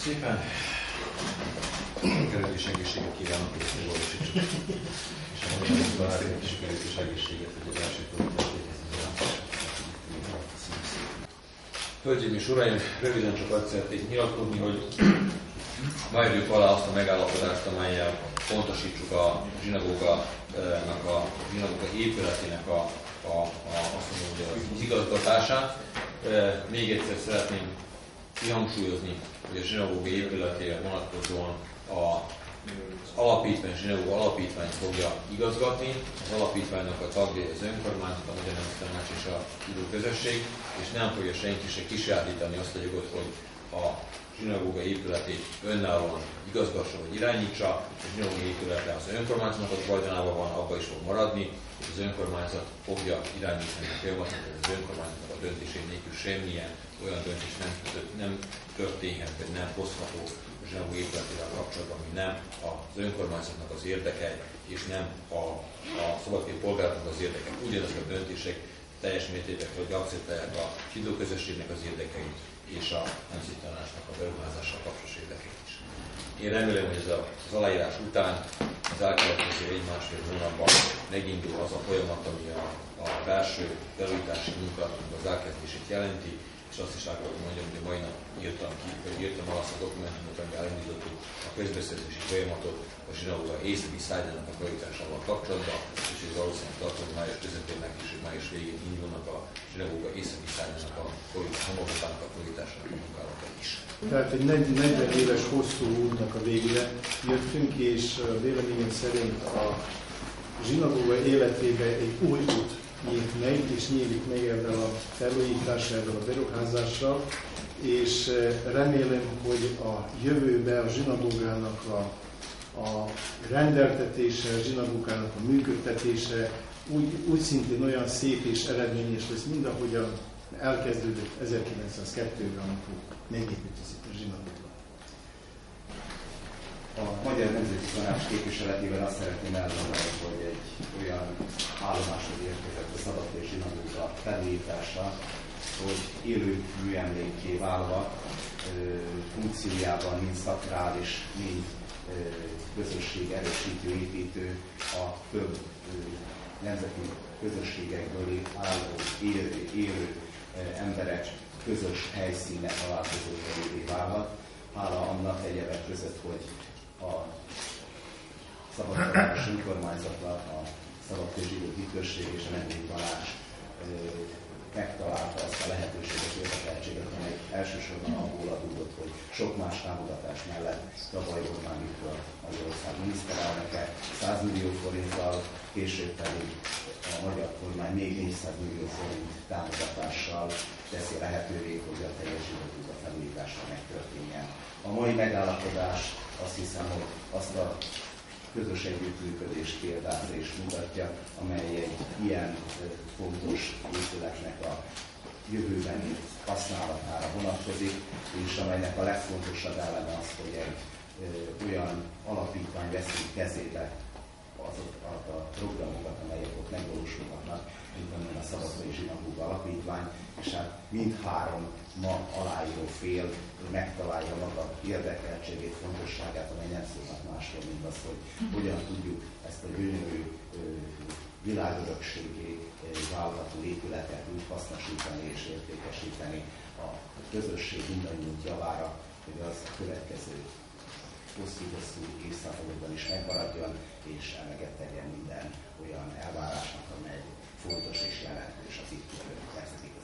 szépen! Sikerült és egészséget kívánok, és megvalósítsuk. És a magyar barátért sikerült és egészséget, hogy az első projektet Hölgyeim és uraim, röviden csak azt szeretnék nyilatkozni, hogy várjuk alá azt a megállapodást, amellyel pontosítsuk a zsinagóga épületének az igazgatását. Még egyszer szeretném kihangsúlyozni, hogy a zsinagóga épületére vonatkozóan az zsinagóga alapítvány fogja igazgatni. Az alapítványnak a tagjai az önkormányzat, a Magyar Nemzeti Tanács és a zsidó közösség, és nem fogja senki se kisajátítani azt a jogot, hogy a zsinagóga épületét önállóan igazgassa vagy irányítsa. A zsinagóga épülete az önkormányzatnak a tulajdonában van, abban is fog maradni, és az önkormányzat fogja irányítani a folyamatot, hogy az önkormányzatnak a döntésén nélkül semmilyen olyan döntés nem történhet, vagy nem hozható a zsinagóga épületével kapcsolatban, ami nem az önkormányzatnak az érdeke, és nem a szabadkai polgároknak az érdeke. Ugyanazok a döntések teljes mértékben, hogy akceptálják a zsidó közösségnek az érdekeit, és a Nemzeti Tanácsnak a beruházással kapcsolatos érdekét is. Én remélem, hogy ez az aláírás után az elkövetkező 1-1,5 hónapban megindul az a folyamat, ami a belső felújítási munkálatunk az elkezdését jelenti, és azt is akartam mondjam, hogy mai nap írtam el azt a dokumentumot, amivel elindítottuk a közbeszerzési folyamatot a zsinagóga északi szájdának a felújításával kapcsolatban, és ez valószínűleg tartom, hogy május közepén, legkésőbb május végén indulnak a zsinagóga északi szájdának a homlokzatának a felújításának a munkálatai is. Tehát egy 40 éves hosszú útnak a végére jöttünk, és véleményem szerint a zsinagóga életébe egy új út nyílt meg, és nyílik meg ezzel a felújítással, ezzel a beruházással, és remélem, hogy a jövőben a zsinagógának a rendeltetése, a zsinagógának a működtetése úgy szintén olyan szép és eredményes lesz, mint ahogyan elkezdődött 1902-ben, amikor megépült a zsinagóga. A Magyar Nemzeti Tanács képviseletében azt szeretném elmondani, hogy egy olyan állomáshoz érkezett a szabadkai zsinagóga felújítása, hogy élő műemlékké válva funkciójában mind szakrális, mind közösség erősítő, építő, a több nemzeti közösségekből álló élő emberek közös helyszíne találkozóhelyévé válhat. Hála annak egyebek között, hogy a Szabadkai önkormányzatnak, a Szabadkai Zsidó Hitközség és a Nemzeti Tanács megtalálta azt a lehetőséget, érdekeltséget, amely elsősorban abból adódott, hogy sok más támogatás mellett tavaly Orbán Viktor Magyarország miniszterelnöke 100 millió forinttal, később pedig a magyar kormány még 400 millió forint támogatással teszi lehetővé, hogy a teljes zsidózóga felújítása megtörténjen. A mai megállapodás azt hiszem, hogy azt a közös együttműködés példázza és mutatja, amely egy ilyen fontos épületnek a jövőbeni használatára vonatkozik, és amelynek a legfontosabb eleme az, hogy egy olyan alapítvány veszi kezébe azokat a programokat, amelyek ott megvalósulhatnak, mint a Szabadkai Zsinagóga Alapítvány, és hát mindhárom ma aláíró fél megtalálja maga érdekeltségét, fontosságát, amely nem szólhat másról, mint az, hogy hogyan tudjuk ezt a gyönyörű világörökségé válható épületet úgy hasznosítani és értékesíteni a közösség mindannyiunk javára, hogy az a következő hosszú évszázadokban is megmaradjon, és eleget tegyen minden olyan elvárásnak, amely fontos és jelentős az itt élő nemzeti